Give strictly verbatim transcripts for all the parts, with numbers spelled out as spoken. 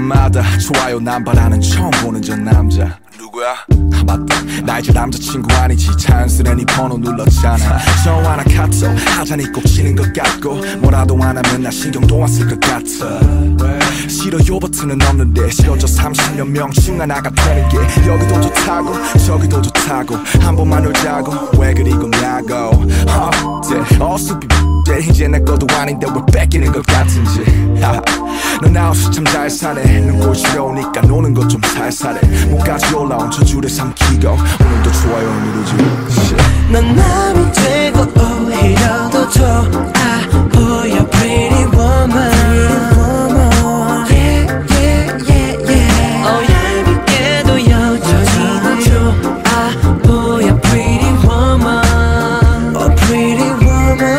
때마다 좋아요 남발하는 처음 보는 저 남자 누구야? 아 맞다 나 이제 남자친구 아니지 자연스레 네 번호 눌렀잖아 전화나 카톡 하자니 꼭 치는 것 같고 뭐라도 안 하면 나 신경도 안 쓸 것 같아 싫어요 버튼은 없는데 싫어져 삼십 년 명칭 하나가 되는 게 여기도 좋다고 저기도 좋다고 한 번만 놀자고 왜 그리 겁냐고 어때 어수비 이제 내 것도 아닌데 왜 뺏기는 것 같은지 넌 아웃이 참 잘 사네 눈꼴 시려우니까 노는 것 좀 살살해 목까지 올라온 저 줄에 삼키고 오늘도 좋아요 누르지 넌 남이 되고 오히려 더 좋아 보여 pretty woman yeah yeah yeah yeah 어 얄밉게도 여전히 더 좋아 보여 pretty woman oh pretty woman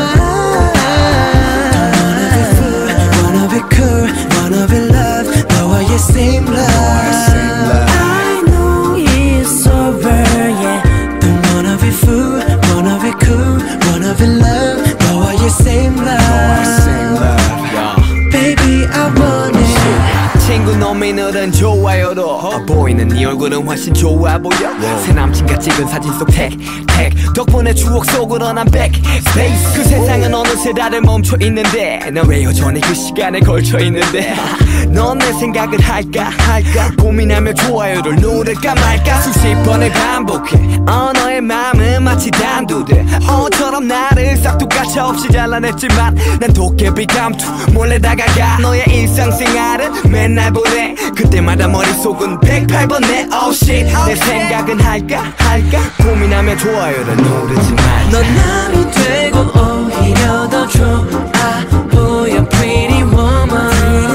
wanna be cool wanna be love 너와의 same love I know it's over yeah don't wanna be fool wanna be cool wanna be love 너와의 same love baby I want it 친구 놈이 늘은 좋아요로 어, 보이는 네 얼굴은 훨씬 좋아 보여 wow. 새 남친과 찍은 사진 속 택, 택 덕분에 추억 속으로 난 back space 그 세상은 어느새 다들 멈춰 있는데 난 왜 여전히 그 시간에 걸쳐 있는데 넌 내 생각을 할까 할까 고민하며 좋아요를 누를까 말까 수십 번을 반복해 어 너의 마음은 마치 단두대 어처럼 나를 싹둑가차 없이 잘라냈지만 난 도깨비 감투 몰래 다가가 너의 일상생활은 맨날 보내 그때마다 머릿속은 백팔 번 내 oh shit 내 생각은 할까 할까 고민하며 좋아요를 누르지 말자 넌 남이 되고 오히려 더 좋아 보여 pretty woman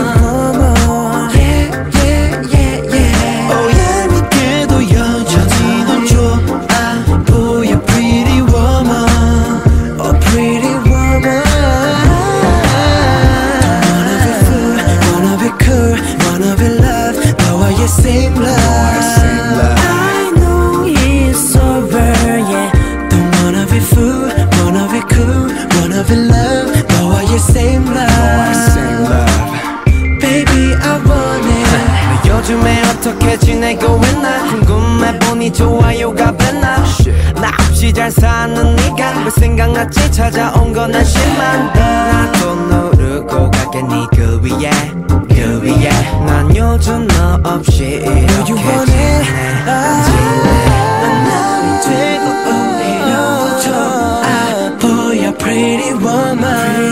yeah yeah yeah yeah oh 얄밉게도 여전히 넌 좋아 보여 pretty woman oh pretty woman don't wanna be fool wanna be cool wanna be love 너와의 same love I know it's over yeah don't wanna be fool wanna be cool wanna be love 너와의 same love baby I want it 너 요즘에 어떻게 지내고 있나 궁금해 보니 좋아요가 뱉나 나 없이 잘 사는 네가 왜 생각났지 찾아온 건 한심한 나도 누르고 갈게 네 그 위에 그 위에 난 요즘 너 없이 이렇게 지내 넌 남이 되고 오히려 더 좋아 보여 pretty woman